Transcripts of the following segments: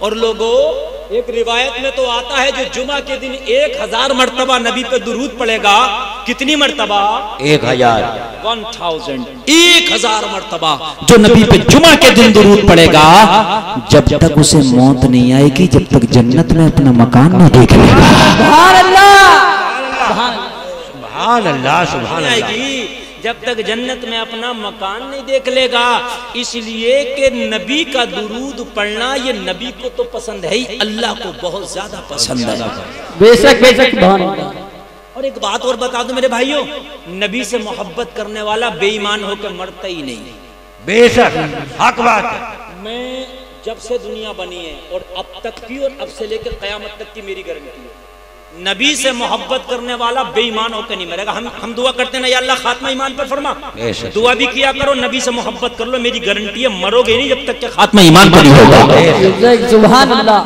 और लोगों, एक रिवायत में तो आता है जो जुमा के दिन 1000 मर्तबा नबी पे दुरूद पड़ेगा। कितनी मर्तबा? 1000 मर्तबा जो नबी पे जुमा के दिन दुरूद पड़ेगा, जब तक उसे मौत नहीं आएगी, जब तक जन्नत में अपना मकान नहीं देख लेगा। सुभान अल्लाह, सुभान अल्लाह। जब तक जन्नत में अपना मकान नहीं देख लेगा। इसलिए कि नबी का दुरूद पढ़ना ये नबी को तो पसंद है ही, अल्लाह को बहुत ज्यादा पसंद है। बेशक बेशक। और एक बात और बता दूं मेरे भाइयों, नबी से मोहब्बत करने वाला बेईमान होकर मरता ही नहीं। बेशक हक बात है। मैं जब से दुनिया बनी है और अब तक की और अब से लेकर कयामत तक की मेरी गारंटी है, नबी से मोहब्बत करने वाला बेईमान होकर नहीं मरेगा। हम दुआ करते ना, या अल्लाह खात्मा ईमान पर फरमा। दुआ भी किया करो, नबी से मोहब्बत कर लो, मेरी गारंटी है मरोगे नहीं जब तक कि खात्मा ईमान पर नहीं होगा। सुभान अल्लाह।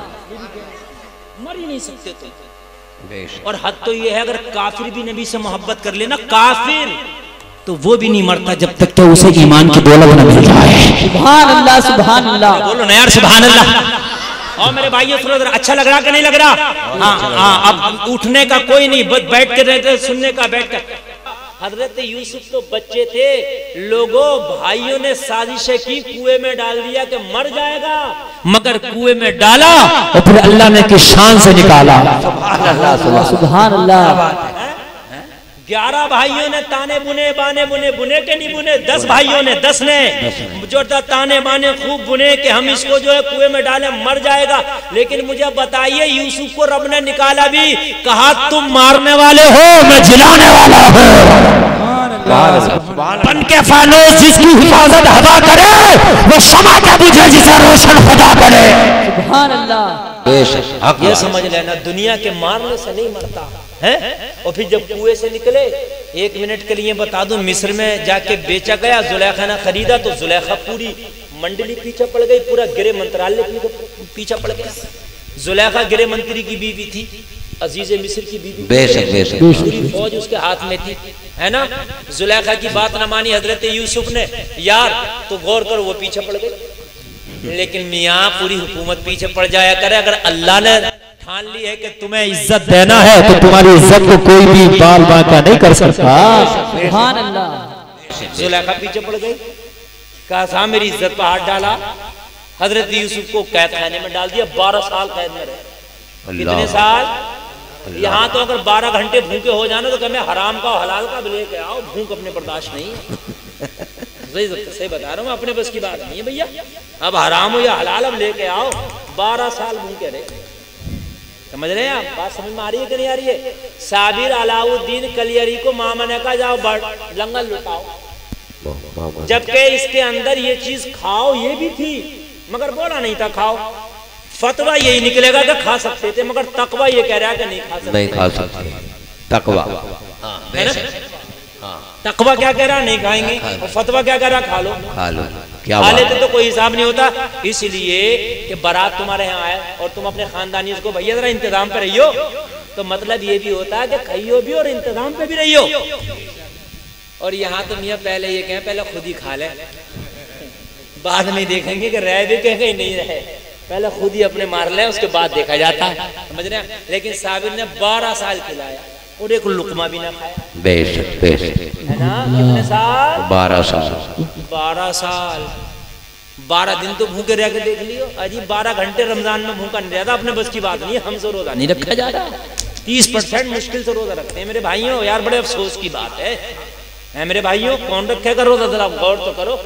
मर ही नहीं सकते तुम। और हद तो ये है, अगर काफिर भी नबी से मोहब्बत कर लेना, काफिर तो वो भी नहीं मरता जब तक कि उसे ईमान की दौलत न मिल जाए। सुभान अल्लाह, सुभान अल्लाह। बोलो ना यार, सुभान अल्लाह। और मेरे भाइयों सुनो, अच्छा लग रहा कि नहीं लग रहा? हाँ, अब उठने का कोई नहीं, बस बैठ के रहते सुनने का, बैठ कर। हजरत यूसुफ तो बच्चे थे, लोगों भाइयों ने साजिशें की, कुएं में डाल दिया कि मर जाएगा, मगर कुएं में डाला और फिर अल्लाह ने की शान से निकाला। सुभान अल्लाह, सुभान अल्लाह। 11 भाइयों ने ताने बुने, बाने बुने, बुने के नहीं बुने, 10 भाइयों ने, 10 ने जो ताने बाने खूब बुने कि हम इसको जो है कुएं में डाले, मर जाएगा। लेकिन मुझे बताइए, यूसुफ को रब ने निकाला भी, कहा तुम मारने वाले हो, मैं जिलाने वाला हूँ। बन के फानूस जिसकी हिफाजत हवा करे, वो शमा के बुझे जिसे रोशन खुदा करे। सुभान अल्लाह। ये समझ लेना, दुनिया के मारने से नहीं मरता है। और फिर जब कुएं से निकले, 1 मिनट के लिए बता दूं, मिस्र में जाके बेचा गया, जुलेखा ने खरीदा तो जुलेखा पूरी मंडली पीछे पड़ गई, पूरा गृह मंत्रालय पीछे पड़ गया। जुलेखा गृह मंत्री की बीवी थी, अजीज मिस्र की बीवी। बेशक बेशक। पूरी फौज उसके हाथ में थी, है ना। जुलेखा की बात न मानी हजरत यूसुफ ने, यार तो गौर करो, वो पीछे पड़ गई। लेकिन मियाँ पूरी हुकूमत पीछे पड़ जाया करे, अगर अल्लाह ने ठान ली है कि तुम्हें इज्जत देना है तो तुम्हारी इज्जत को कोई भी बाल बांका नहीं कर सकता। सुभान अल्लाह। जुलेखा पीछे पड़ गई, कहा था मेरी इज्जत पर हाथ डाला। हजरत यूसुफ को कैद खाने में डाल दिया, 12 साल कैद में रहे। कितने साल? यहाँ तो अगर 12 घंटे भूखे हो जाना तो कहें हराम का हलाल का लेके आओ, भूख अपने बर्दाश्त नहीं। सही बता रहा हूँ, अपने बस की बात नहीं है भैया। अब हराम हो या हलाल, अब लेके आओ। 12 साल भूखे रहे। समझ रहे हैं आप? बात समझ में आ रही है कि नहीं आ रही है? साबिर अलाउद्दीन कलियरी को मामा ने कहा जाओ लंगर लुटाओ, जबकि इसके अंदर ये चीज खाओ ये भी थी, मगर बोला नहीं था खाओ। फतवा यही निकलेगा कि खा सकते थे, मगर तकवा ये कह रहा है कि नहीं खा सकते। नहीं खा सकते, तकवा है ना। तकवा क्या कह रहा है? नहीं खाएंगे। और फतवा क्या कह रहा है? खा लो, खा लो। क्या खा लेते तो कोई हिसाब नहीं होता। इसलिए कि बारात तुम्हारे यहाँ आए और तुम अपने खानदानी को भैया जरा इंतजाम पे रहियो, तो मतलब ये भी होता है कि खाइयो भी और इंतजाम पे भी रहियो। और यहाँ तो मियाँ पहले ये कहें, पहले खुद ही खा ले, बाद में देखेंगे कि रह भी कहेंगे नहीं रहे, पहले खुद ही अपने मार ले, उसके बाद देखा जाता है। समझ रहे हैं? लेकिन साबिर ने 12 साल खिलाया और एक लुकमा भी ना खाया। बेशक बेशक, है ना। कितने साल? 12 साल। 12 साल। 12 दिन तो भूखे रह के देख लियो। अजी 12 घंटे रमजान में भूखा नहीं रहता, अपने बस की बात नहीं है। हमसे रोजा नहीं रखा जा रहा, 30% मुश्किल से रोजा रखते हैं मेरे भाइयों। यार बड़े अफसोस की बात है मेरे भाइयों, कौन रखेगा रोजा? जरा गौर तो करो।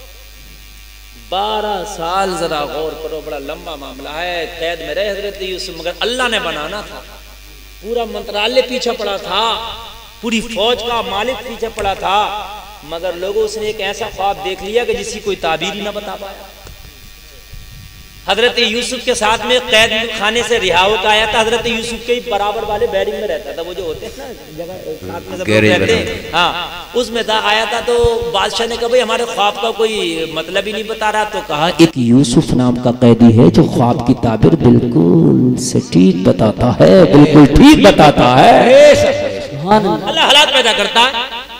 12 साल जरा गौर करो, बड़ा लंबा मामला है। कैद में रहे हजरत यूसुफ, मगर अल्लाह ने बनाना था। पूरा मंत्रालय पीछे पड़ा था, पूरी फौज का मालिक पीछे पड़ा था, मगर लोगों उसने एक ऐसा ख्वाब देख लिया कि जिसकी कोई ताबीर ही ना बता पाया। हजरत यूसुफ के साथ में कैद खाने से रिहा होकर आया था। हजरत यूसुफ के बराबर वाले बैरिंग में रहता था, वो जो होते हैं ना जगह साथ में सब रहते हैं, हाँ उसमें था। आया था तो बादशाह ने कहा भाई हमारे ख्वाब का कोई मतलब ही नहीं बता रहा। तो कहा एक यूसुफ नाम का कैदी है जो ख्वाब की ताबीर बिल्कुल सटीक बताता है, बिल्कुल ठीक बताता है। अल्लाह हालात पैदा करता है। हजरत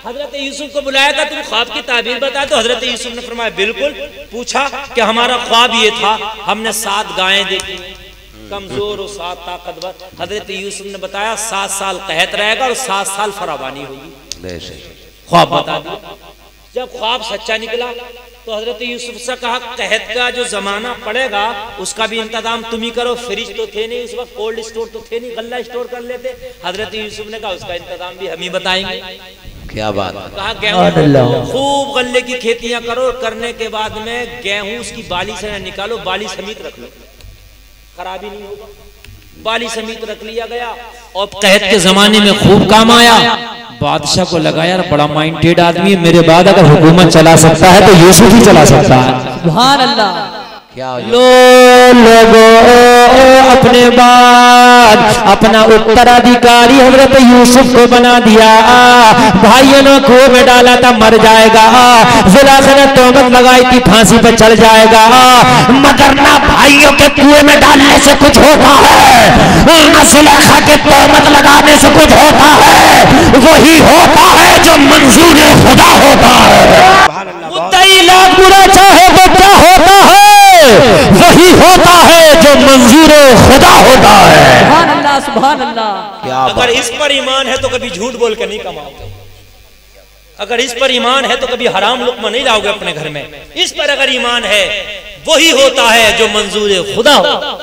यूसुफ को बुलाया था, तुम ख्वाब की ताबीर बता। तो हजरत यूसुफ ने फरमाया बिल्कुल। पूछा कि हमारा ख्वाब ये था, हमने 7 गायें देखी, कमजोर और 7 ताकतवर। हजरत यूसुफ ने बताया 7 साल कहत रहेगा और 7 साल फरावानी होगी। ख्वाब बता दिया। जब ख्वाब सच्चा निकला तो हजरत यूसुफ से कहा कहत का जो जमाना पड़ेगा उसका भी इंतजाम तुम ही करो। फ्रिज तो थे नहीं उस वक्त, कोल्ड स्टोर तो थे नहीं, गल्ला स्टोर कर लेते। हजरत यूसुफ ने कहा उसका इंतजाम भी हम ही बताएंगे। क्या बात। कहा गेहूं खूब गल्ले की खेतियां करो, करने के बाद में गेहूं उसकी बाली से न निकालो, बाली समेत रख लो, खराबी नहीं होगा। बाली समेत रख लिया गया और कहत के जमाने में खूब काम आया। बादशाह को लगा यार बड़ा माइंडेड आदमी, मेरे बाद अगर हुकूमत चला सकता है तो यूसुफ ही चला सकता है। सुभान अल्लाह। क्या लोगों अपने बाद अपना उत्तराधिकारी हजरत यूसुफ को बना दिया। भाइयों ने कुएं में डाला था मर जाएगा, जुलेखा ने तोहमत लगाई थी फांसी पे चल जाएगा, मगर ना भाइयों के कुएं में डालने से कुछ होता है, ना जुलेखा के तोहमत लगाने से कुछ होता है। वही होता है जो मंजूर खुदा होता है। मुद्दई लाख बुरा चाहे तो क्या होता है, वही होता है जो मंजूर खुदा होता है। सुभान अल्लाह, सुभान अल्लाह। अगर इस पर ईमान है तो कभी झूठ बोल के नहीं कमाओगे। अगर इस पर ईमान है तो कभी हराम लुक्मा नहीं लाओगे अपने घर में। इस पर अगर ईमान है वही होता है जो मंजूर खुदा होता।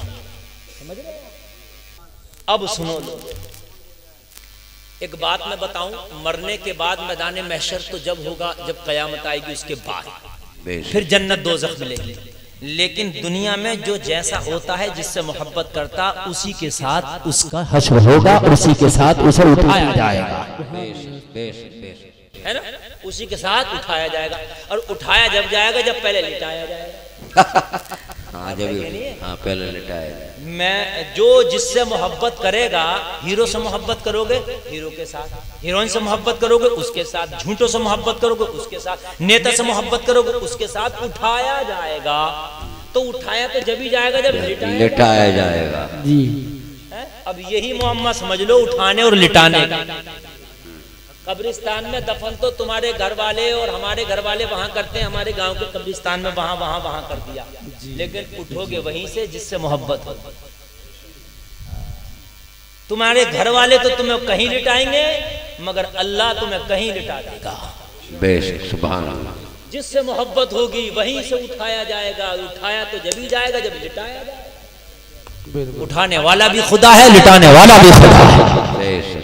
अब सुनो लोग, एक बात मैं बताऊं, मरने के बाद मैदान महशर तो जब होगा जब कयामत आएगी, उसके बाद फिर जन्नत दोज़ख मिलेगी। लेकिन दुनिया में जो जैसा होता है, जिससे मोहब्बत करता, उसी के साथ उसका हश्र होगा, उसी के साथ उसे उठाया जाएगा, है ना? उसी के साथ उठाया जाएगा। और उठाया जब जाएगा जब पहले लिटाया जाएगा। हाँ जब हाँ पहले लिटाया। मैं जो जिससे मोहब्बत करेगा, हीरो से मोहब्बत करोगे हीरो के साथ, हीरोइन से मोहब्बत करोगे उसके साथ, झूठों से मोहब्बत करोगे उसके साथ, नेता से मोहब्बत करोगे उसके साथ, उठाया जाएगा। तो उठाया तो जब ही जाएगा जब लिटाया जाएगा जी। अब यही मुअम्मा समझ लो, उठाने और लिटाने का। कब्रिस्तान में दफन तो तुम्हारे घर वाले और हमारे घर वाले वहां करते हैं, हमारे गांव के कब्रिस्तान में वहां वहां वहां कर दिया, लेकिन उठोगे वहीं से जिससे मोहब्बत हो। तुम्हारे घर वाले तो तुम्हें कहीं लिटाएंगे, मगर अल्लाह तुम्हें कहीं लिटा देगा। बेशक सुभान अल्लाह। जिससे मोहब्बत होगी वहीं से उठाया जाएगा। उठाया तो जब ही जाएगा जब लिटाया जाएगा। उठाने वाला भी खुदा है, लिटाने वाला भी खुदा है।